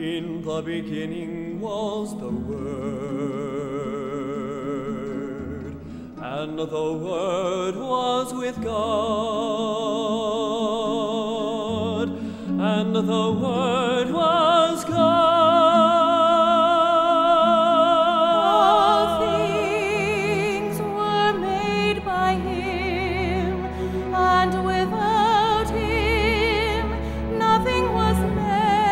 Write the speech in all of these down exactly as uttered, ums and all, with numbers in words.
In the beginning was the Word, and the Word was with God, and the Word was God. All things were made by him, and without him nothing was made.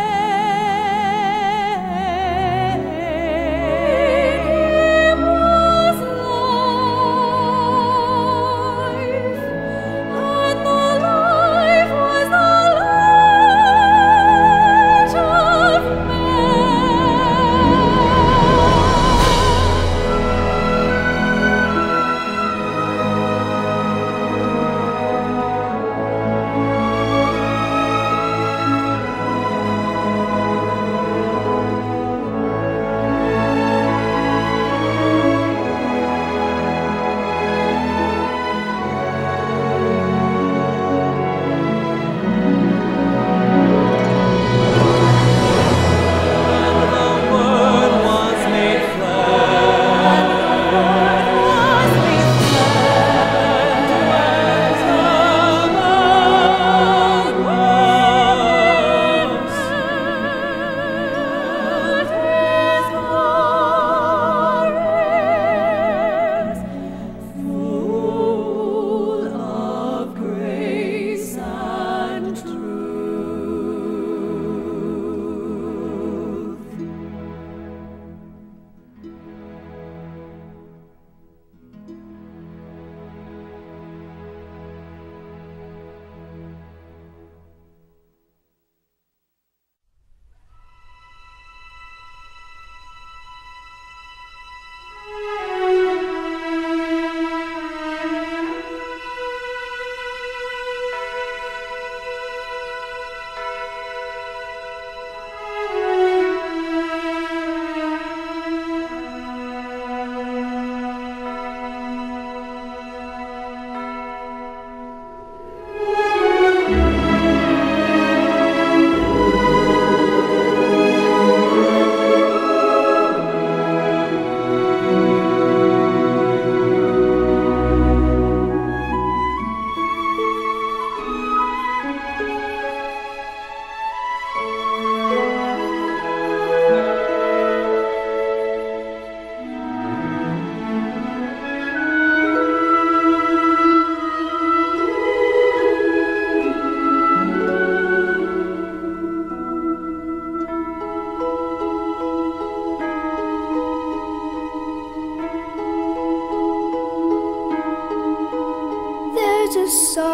There's a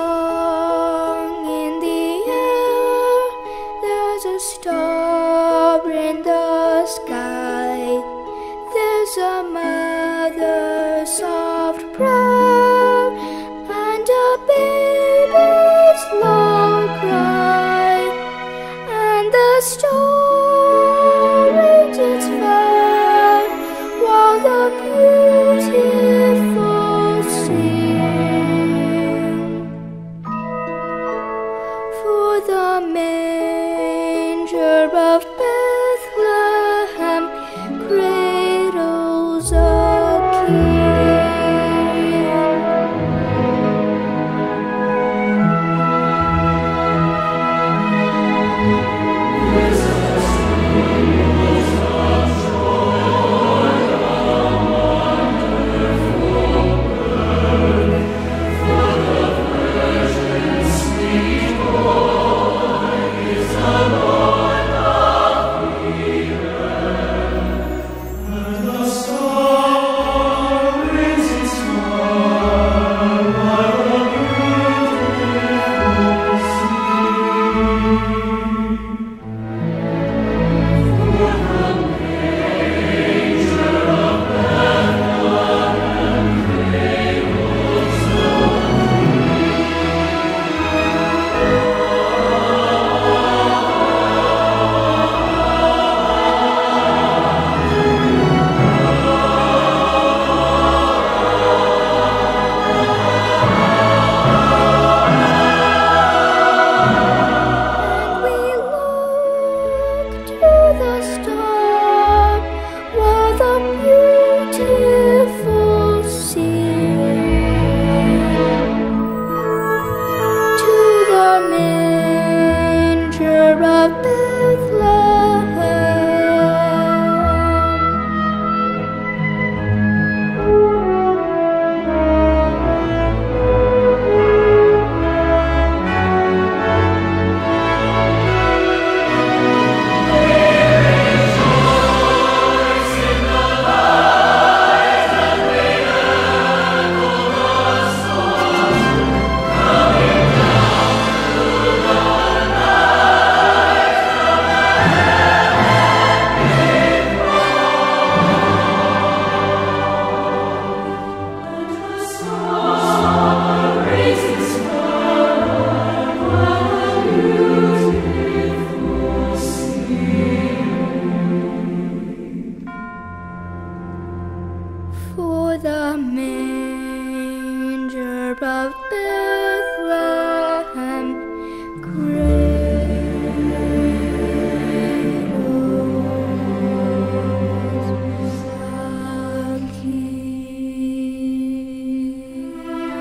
song in the air, there's a star in the sky, there's a mother's soft prayer and a baby's long cry, and the star rages fair while the beautiful sing. For the manger of Bethlehem cradles a of Bethlehem, cradles a King.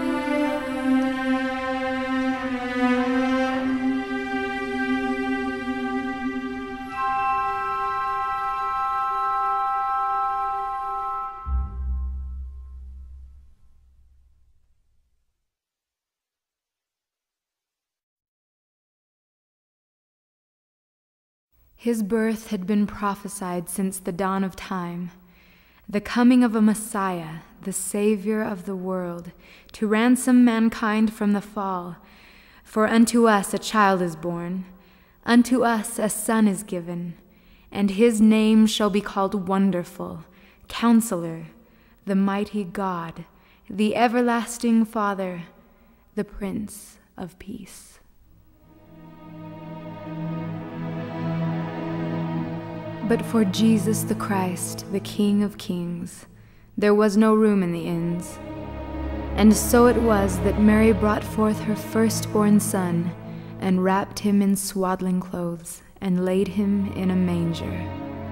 His birth had been prophesied since the dawn of time, the coming of a Messiah, the Savior of the world, to ransom mankind from the fall. For unto us a child is born, unto us a son is given, and his name shall be called Wonderful, Counselor, the Mighty God, the Everlasting Father, the Prince of Peace. But for Jesus the Christ, the King of Kings, there was no room in the inns. And so it was that Mary brought forth her firstborn son, and wrapped him in swaddling clothes, and laid him in a manger.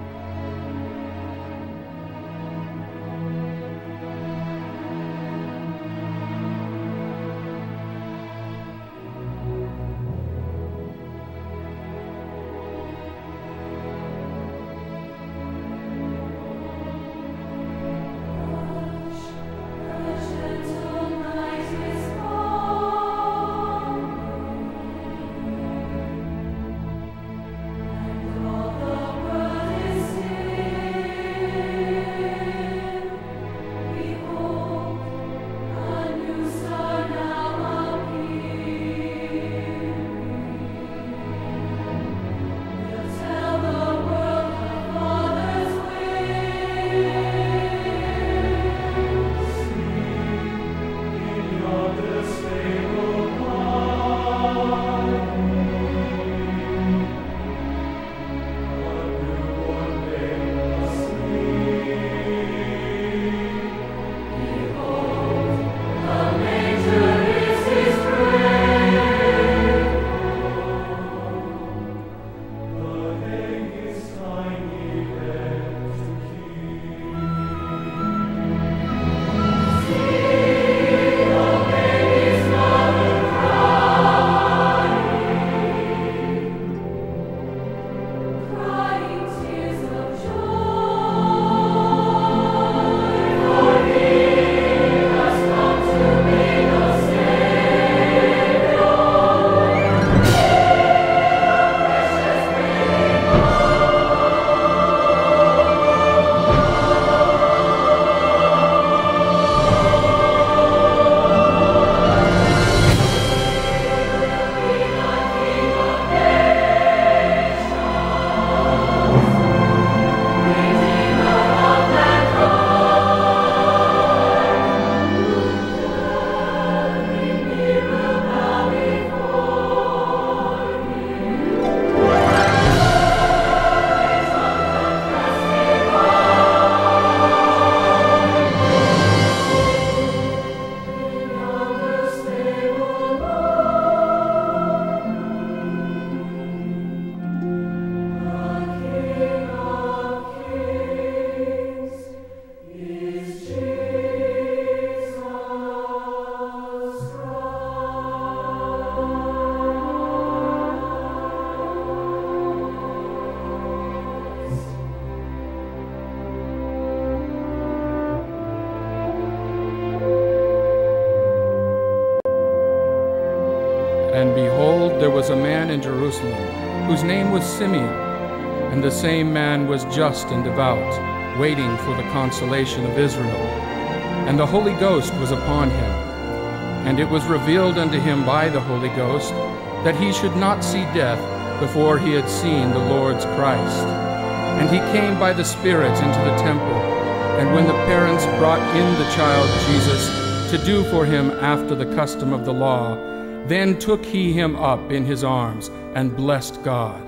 And behold, there was a man in Jerusalem, whose name was Simeon, and the same man was just and devout, waiting for the consolation of Israel. And the Holy Ghost was upon him. And it was revealed unto him by the Holy Ghost that he should not see death before he had seen the Lord's Christ. And he came by the Spirit into the temple. And when the parents brought in the child Jesus to do for him after the custom of the law, then took he him up in his arms and blessed God.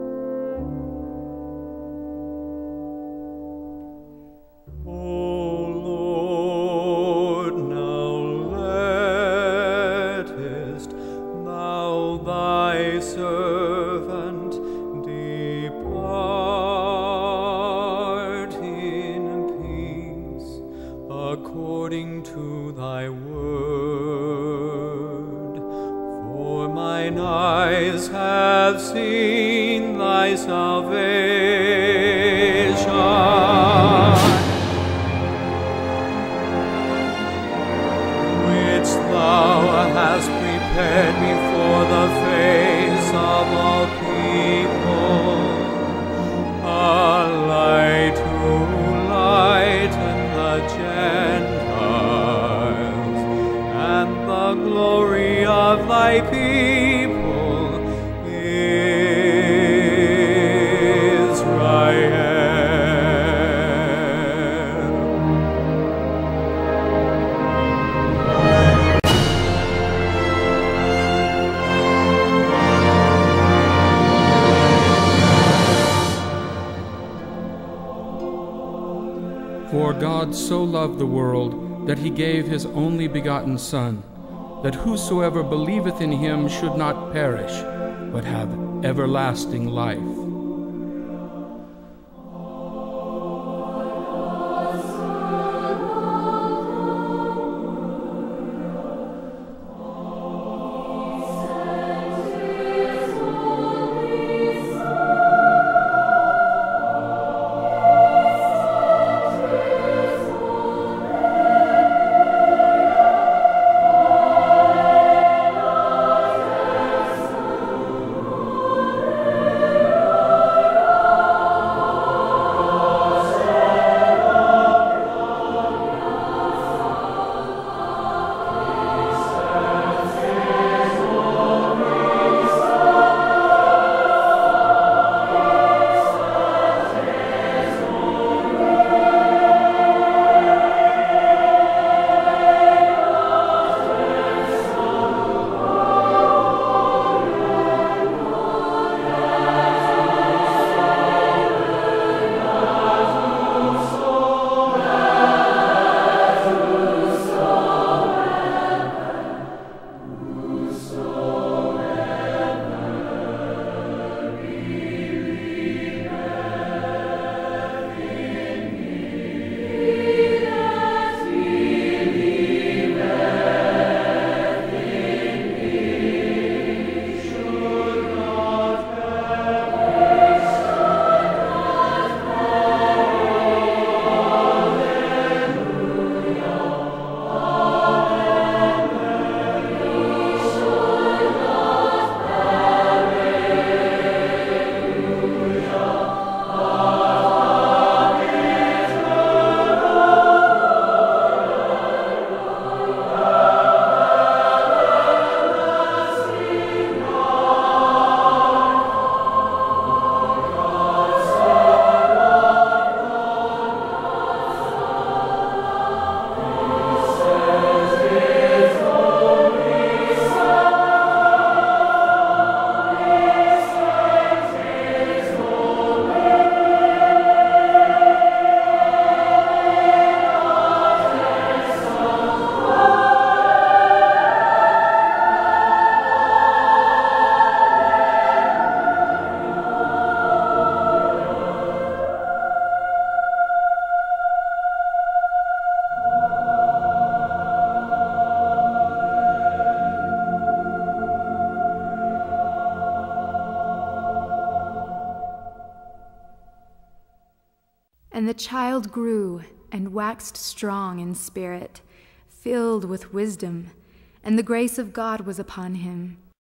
O servant, depart in peace, according to thy word. For mine eyes have seen thy salvation, which thou hast prepared before the face of all people, a light to lighten the Gentiles, and the glory of thy people, Israel. For God so loved the world that he gave his only begotten Son, that whosoever believeth in him should not perish, but have everlasting life. And the child grew and waxed strong in spirit, filled with wisdom, and the grace of God was upon him.